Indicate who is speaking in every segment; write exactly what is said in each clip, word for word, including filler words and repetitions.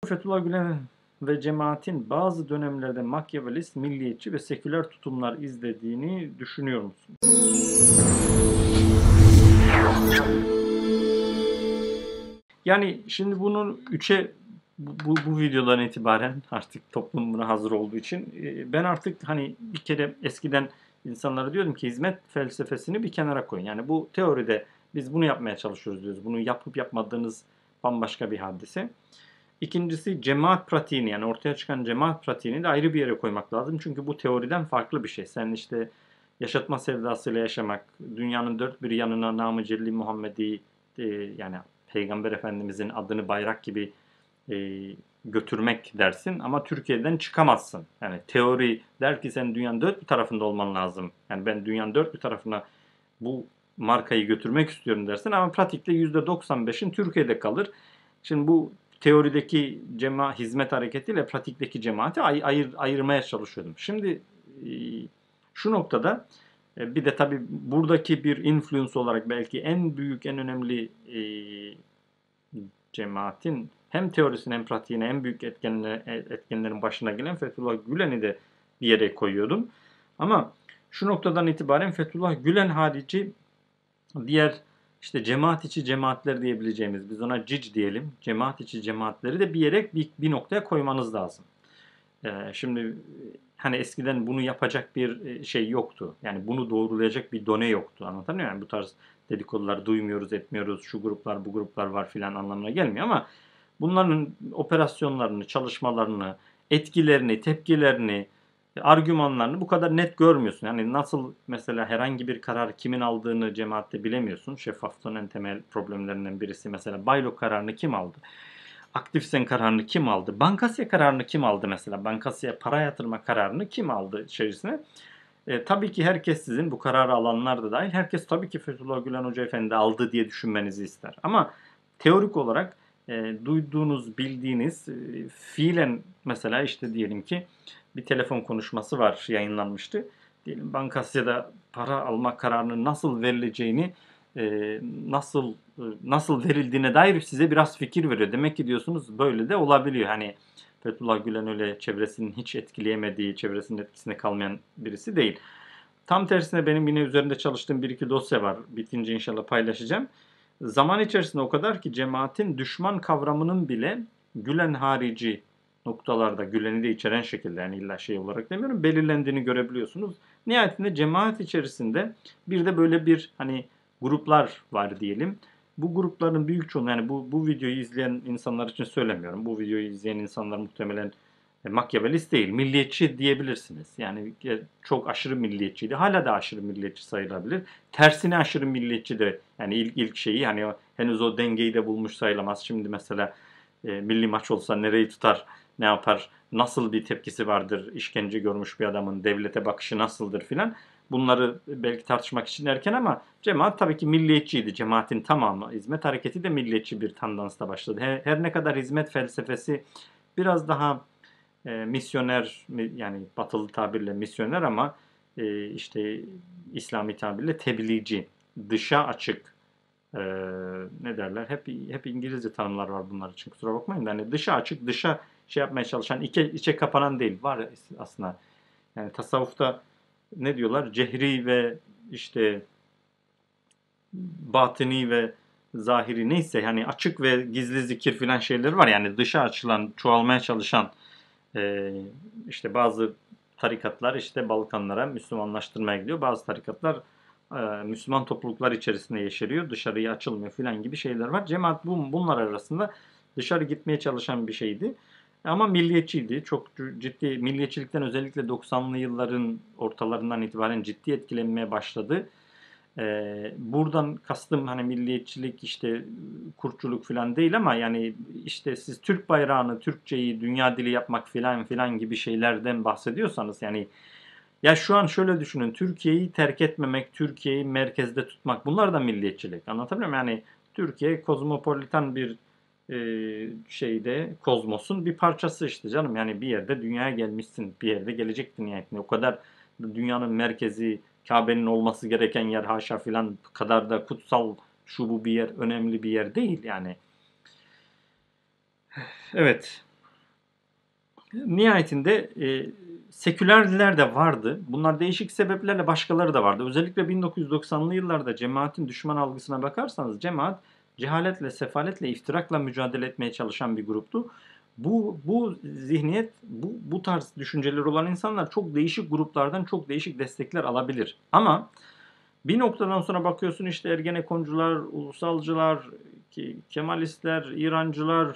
Speaker 1: Fethullah Gülen ve cemaatin bazı dönemlerde makyavelist, milliyetçi ve seküler tutumlar izlediğini düşünüyor musun? Yani şimdi bunu üçe bu, bu videodan itibaren artık toplum buna hazır olduğu için ben artık hani bir kere eskiden insanlara diyordum ki hizmet felsefesini bir kenara koyun. Yani bu teoride biz bunu yapmaya çalışıyoruz diyoruz. Bunu yapıp yapmadığınız bambaşka bir hadise. İkincisi cemaat pratiğini yani ortaya çıkan cemaat pratiğini de ayrı bir yere koymak lazım. Çünkü bu teoriden farklı bir şey. Sen işte yaşatma sevdasıyla yaşamak, dünyanın dört bir yanına Namı Celli Muhammedi e, yani Peygamber Efendimizin adını bayrak gibi e, götürmek dersin ama Türkiye'den çıkamazsın. Yani teori der ki sen dünyanın dört bir tarafında olman lazım. Yani ben dünyanın dört bir tarafına bu markayı götürmek istiyorum dersin ama pratikte yüzde doksan beşin Türkiye'de kalır. Şimdi bu teorideki cema hizmet hareketiyle pratikteki cemaati ay, ayır, ayırmaya çalışıyordum. Şimdi e, şu noktada e, bir de tabii buradaki bir influence olarak belki en büyük en önemli e, cemaatin hem teorisine hem pratiğine en büyük etkenler, etkenlerin başına gelen Fethullah Gülen'i de bir yere koyuyordum. Ama şu noktadan itibaren Fethullah Gülen harici diğer işte cemaat içi cemaatler diyebileceğimiz biz ona cic diyelim. Cemaat içi cemaatleri de bir yere bir, bir noktaya koymanız lazım. Ee, şimdi hani eskiden bunu yapacak bir şey yoktu. Yani bunu doğrulayacak bir done yoktu. Anlatabiliyor muyum? Yani bu tarz dedikodular duymuyoruz, etmiyoruz. Şu gruplar, bu gruplar var filan anlamına gelmiyor ama bunların operasyonlarını, çalışmalarını, etkilerini, tepkilerini, argümanlarını bu kadar net görmüyorsun. Yani nasıl mesela herhangi bir karar kimin aldığını cemaatte bilemiyorsun. Şeffaflığın en temel problemlerinden birisi mesela Baylok kararını kim aldı? Aktifsen kararını kim aldı? Bankasya kararını kim aldı mesela? Bankasya'ya para yatırma kararını kim aldı içerisine? E, tabii ki herkes sizin, bu kararı alanlar da dahil, herkes tabii ki Fethullah Gülen Hoca Efendi aldı diye düşünmenizi ister. Ama teorik olarak e, duyduğunuz, bildiğiniz, e, fiilen mesela işte diyelim ki bir telefon konuşması var, yayınlanmıştı. Diyelim Bankasya'da para alma kararının nasıl verileceğini, e, nasıl e, nasıl verildiğine dair size biraz fikir veriyor. Demek ki diyorsunuz böyle de olabiliyor. Hani Fethullah Gülen öyle çevresinin hiç etkileyemediği, çevresinin etkisinde kalmayan birisi değil. Tam tersine benim yine üzerinde çalıştığım bir iki dosya var. Bitince inşallah paylaşacağım. Zaman içerisinde o kadar ki cemaatin düşman kavramının bile Gülen harici noktalarda, Gülen'i de içeren şekilde yani illa şey olarak demiyorum, belirlendiğini görebiliyorsunuz. Nihayetinde cemaat içerisinde bir de böyle bir hani gruplar var diyelim. Bu grupların büyük çoğunluğu yani bu, bu videoyu izleyen insanlar için söylemiyorum. Bu videoyu izleyen insanlar muhtemelen e, Makyavelist değil, milliyetçi diyebilirsiniz. Yani e, çok aşırı milliyetçiydi. Hala da aşırı milliyetçi sayılabilir. Tersine aşırı milliyetçi de yani ilk, ilk şeyi hani o, henüz o dengeyi de bulmuş sayılamaz. Şimdi mesela e, milli maç olsa nereyi tutar, ne yapar, nasıl bir tepkisi vardır, işkence görmüş bir adamın devlete bakışı nasıldır filan. Bunları belki tartışmak için erken ama cemaat tabii ki milliyetçiydi. Cemaatin tamamı. Hizmet hareketi de milliyetçi bir tandansla başladı. Her, her ne kadar hizmet felsefesi biraz daha e, misyoner yani batılı tabirle misyoner ama e, işte İslami tabirle tebliğci, dışa açık e, ne derler? Hep hep İngilizce tanımlar var bunlar için kusura bakmayın da hani dışa açık, dışa şey yapmaya çalışan, içe, içe kapanan değil. Var aslında. Yani tasavvufta ne diyorlar? Cehri ve işte batini ve zahiri neyse yani açık ve gizli zikir filan şeyleri var. Yani dışa açılan, çoğalmaya çalışan e, işte bazı tarikatlar işte Balkanlara Müslümanlaştırmaya gidiyor. Bazı tarikatlar e, Müslüman topluluklar içerisinde yeşeriyor. Dışarıya açılmıyor filan gibi şeyler var. Cemaat bu, bunlar arasında dışarı gitmeye çalışan bir şeydi. Ama milliyetçiydi. Çok ciddi milliyetçilikten özellikle doksanlı yılların ortalarından itibaren ciddi etkilenmeye başladı. Ee, buradan kastım hani milliyetçilik işte kurtçuluk falan değil ama yani işte siz Türk bayrağını, Türkçeyi dünya dili yapmak filan filan gibi şeylerden bahsediyorsanız yani ya şu an şöyle düşünün Türkiye'yi terk etmemek, Türkiye'yi merkezde tutmak bunlar da milliyetçilik. Anlatabiliyor muyum? Yani Türkiye kozmopolitan bir e, şeyde kozmosun bir parçası işte canım. Yani bir yerde dünyaya gelmişsin, bir yerde gelecektin nihayetinde. O kadar dünyanın merkezi, Kabe'nin olması gereken yer haşa filan kadar da kutsal şu bu bir yer, önemli bir yer değil yani. Evet. Nihayetinde e, sekülerler de vardı. Bunlar değişik sebeplerle başkaları da vardı. Özellikle bin dokuz yüz doksanlı yıllarda cemaatin düşman algısına bakarsanız cemaat cehaletle, sefaletle, iftirakla mücadele etmeye çalışan bir gruptu. Bu, bu zihniyet, bu, bu tarz düşünceleri olan insanlar çok değişik gruplardan çok değişik destekler alabilir. Ama bir noktadan sonra bakıyorsun işte Ergenekoncular, ulusalcılar, Kemalistler, İrancılar,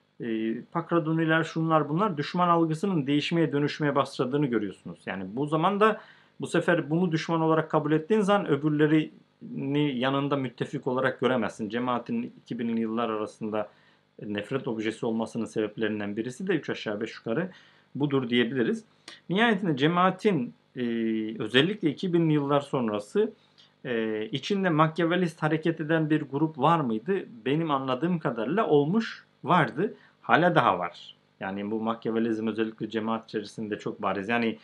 Speaker 1: e, Pakraduniler, şunlar bunlar düşman algısının değişmeye dönüşmeye başladığını görüyorsunuz. Yani bu zaman da bu sefer bunu düşman olarak kabul ettiğin zaman öbürlerini yanında müttefik olarak göremezsin. Cemaatin iki binli yıllar arasında nefret objesi olmasının sebeplerinden birisi de üç aşağı beş yukarı budur diyebiliriz. Nihayetinde cemaatin e, özellikle iki binli yıllar sonrası e, içinde Machiavellist hareket eden bir grup var mıydı? Benim anladığım kadarıyla olmuş, vardı. Hala daha var. Yani bu Machiavellizm özellikle cemaat içerisinde çok bariz. Yani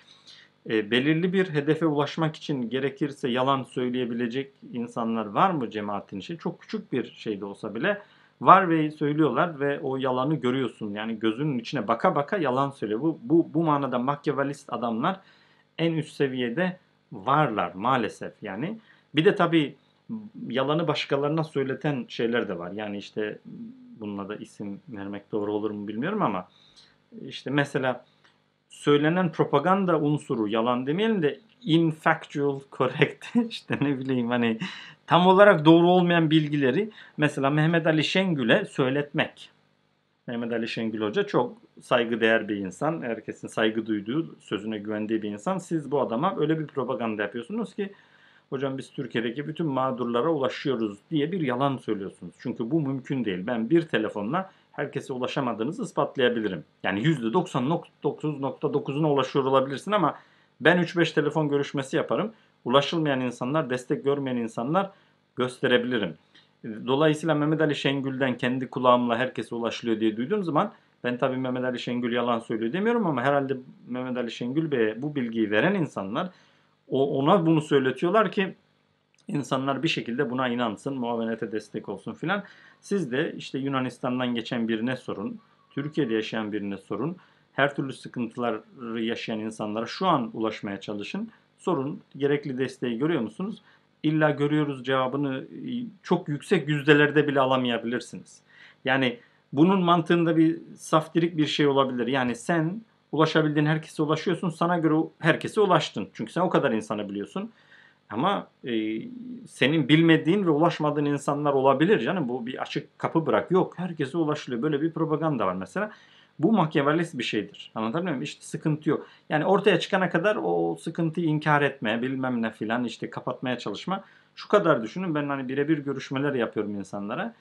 Speaker 1: e, belirli bir hedefe ulaşmak için gerekirse yalan söyleyebilecek insanlar var mı cemaatin içi? Çok küçük bir şey de olsa bile var ve söylüyorlar ve o yalanı görüyorsun. Yani gözünün içine baka baka yalan söylüyor. Bu, bu, bu manada Machiavellist adamlar en üst seviyede varlar maalesef yani. Bir de tabii yalanı başkalarına söyleten şeyler de var. Yani işte bununla da isim vermek doğru olur mu bilmiyorum ama işte mesela söylenen propaganda unsuru yalan demeyelim de infactual correct işte ne bileyim hani tam olarak doğru olmayan bilgileri mesela Mehmet Ali Şengül'e söyletmek. Mehmet Ali Şengül Hoca çok saygıdeğer bir insan. Herkesin saygı duyduğu, sözüne güvendiği bir insan. Siz bu adama öyle bir propaganda yapıyorsunuz ki hocam biz Türkiye'deki bütün mağdurlara ulaşıyoruz diye bir yalan söylüyorsunuz. Çünkü bu mümkün değil. Ben bir telefonla herkese ulaşamadığınızı ispatlayabilirim. Yani yüzde doksan nokta dokuz nokta dokuzuna ulaşıyor olabilirsin ama ben üç beş telefon görüşmesi yaparım. Ulaşılmayan insanlar, destek görmeyen insanlar gösterebilirim. Dolayısıyla Mehmet Ali Şengül'den kendi kulağımla herkese ulaşılıyor diye duyduğum zaman ben tabii Mehmet Ali Şengül yalan söylüyor demiyorum ama herhalde Mehmet Ali Şengül Bey'e bu bilgiyi veren insanlar o ona bunu söyletiyorlar ki insanlar bir şekilde buna inansın, muavenete destek olsun filan. Siz de işte Yunanistan'dan geçen birine sorun, Türkiye'de yaşayan birine sorun, her türlü sıkıntıları yaşayan insanlara şu an ulaşmaya çalışın. Sorun, gerekli desteği görüyor musunuz? İlla görüyoruz cevabını çok yüksek yüzdelerde bile alamayabilirsiniz. Yani bunun mantığında bir saftirik bir şey olabilir. Yani sen ulaşabildiğin herkese ulaşıyorsun. Sana göre herkese ulaştın. Çünkü sen o kadar insanı biliyorsun. Ama e, senin bilmediğin ve ulaşmadığın insanlar olabilir canım. Bu bir açık kapı bırak. Yok, herkese ulaşılıyor. Böyle bir propaganda var mesela. Bu Machiavellist bir şeydir. Anlatabiliyor muyum? İşte sıkıntı yok. Yani ortaya çıkana kadar o sıkıntıyı inkar etme, bilmem ne filan işte kapatmaya çalışma. Şu kadar düşünün. Ben hani birebir görüşmeler yapıyorum insanlara.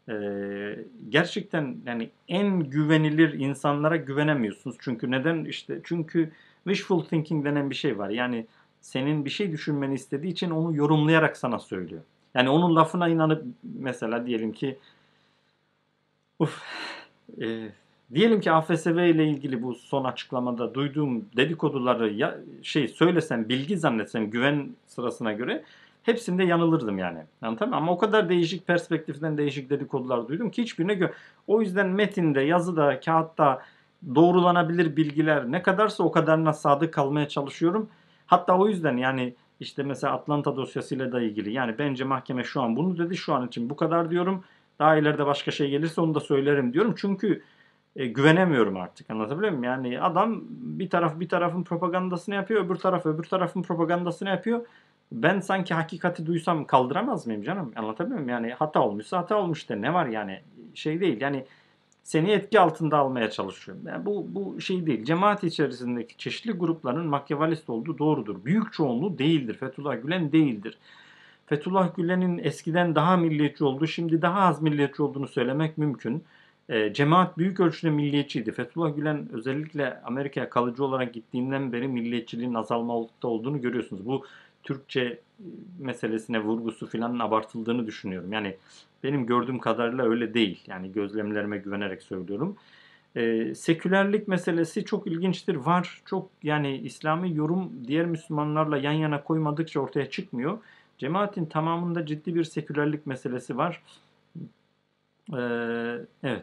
Speaker 1: Ee, gerçekten yani en güvenilir insanlara güvenemiyorsunuz. Çünkü neden? İşte çünkü wishful thinking denen bir şey var. Yani senin bir şey düşünmeni istediği için onu yorumlayarak sana söylüyor. Yani onun lafına inanıp mesela diyelim ki uf, e, diyelim ki A F S V ile ilgili bu son açıklamada duyduğum dedikoduları ya, şey söylesem, bilgi zannetsem güven sırasına göre hepsinde yanılırdım yani. Anladın mı? Ama o kadar değişik perspektiften değişik dedikodular duydum ki hiçbirine göre. O yüzden metinde, yazıda, kağıtta doğrulanabilir bilgiler ne kadarsa o kadarına sadık kalmaya çalışıyorum. Hatta o yüzden yani işte mesela Atlanta dosyasıyla da ilgili yani bence mahkeme şu an bunu dedi şu an için bu kadar diyorum. Daha ileride başka şey gelirse onu da söylerim diyorum. Çünkü e, güvenemiyorum artık. Anlatabiliyor muyum? Yani adam bir taraf bir tarafın propagandasını yapıyor, öbür taraf öbür tarafın propagandasını yapıyor. Ben sanki hakikati duysam kaldıramaz mıyım canım? Anlatabiliyor muyum? Yani hata olmuşsa hata olmuş de ne var yani? Şey değil. Yani seni etki altında almaya çalışıyor. Yani bu bu şey değil. Cemaat içerisindeki çeşitli grupların Machiavellist olduğu doğrudur. Büyük çoğunluğu değildir. Fethullah Gülen değildir. Fethullah Gülen'in eskiden daha milliyetçi olduğu, şimdi daha az milliyetçi olduğunu söylemek mümkün. E, cemaat büyük ölçüde milliyetçiydi. Fethullah Gülen özellikle Amerika'ya kalıcı olarak gittiğinden beri milliyetçiliğin azalmakta olduğunu görüyorsunuz. Bu Türkçe e, meselesine vurgusu filan abartıldığını düşünüyorum. Yani benim gördüğüm kadarıyla öyle değil. Yani gözlemlerime güvenerek söylüyorum. E, sekülerlik meselesi çok ilginçtir. Var çok yani İslami yorum diğer Müslümanlarla yan yana koymadıkça ortaya çıkmıyor. Cemaatin tamamında ciddi bir sekülerlik meselesi var. Ee, evet.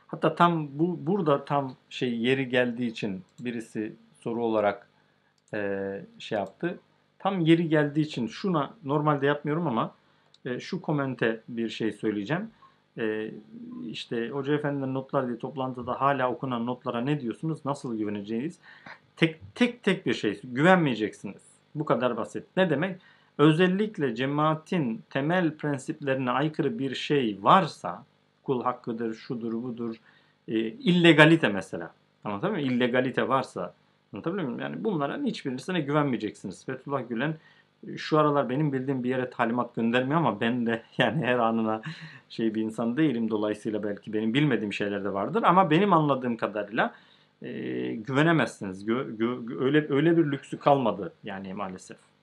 Speaker 1: Hatta tam bu burada tam şey yeri geldiği için birisi soru olarak e, şey yaptı. Tam yeri geldiği için şuna normalde yapmıyorum ama e, şu komente bir şey söyleyeceğim. E, işte Hoca Efendi'nin notlar diye toplantıda hala okunan notlara ne diyorsunuz? Nasıl güveneceğiz? Tek tek tek bir şey. Güvenmeyeceksiniz. Bu kadar basit. Ne demek? Özellikle cemaatin temel prensiplerine aykırı bir şey varsa, kul hakkıdır, şudur, budur, e, illegalite mesela. Anlatabiliyor muyum? İllegalite varsa, anlatabiliyor muyum? Yani bunların hiçbirisine güvenmeyeceksiniz. Fethullah Gülen e, şu aralar benim bildiğim bir yere talimat göndermiyor ama ben de yani her anına şey bir insan değilim. Dolayısıyla belki benim bilmediğim şeyler de vardır. Ama benim anladığım kadarıyla e, güvenemezsiniz. Gö, gö, öyle öyle bir lüksü kalmadı yani maalesef.